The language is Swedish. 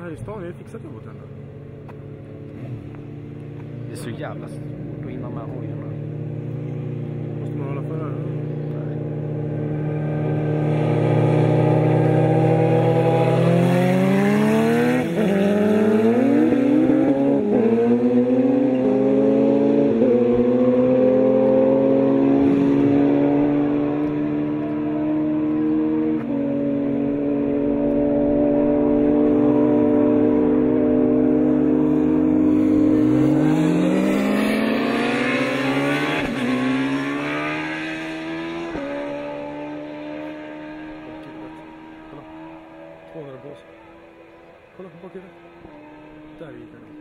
här i stan, jag har fixat jobbet ändå. Det är så jävla svårt att hinna med hojarna. Måste man hålla för öronen? Kolla på bakhuvudet. Där gick den.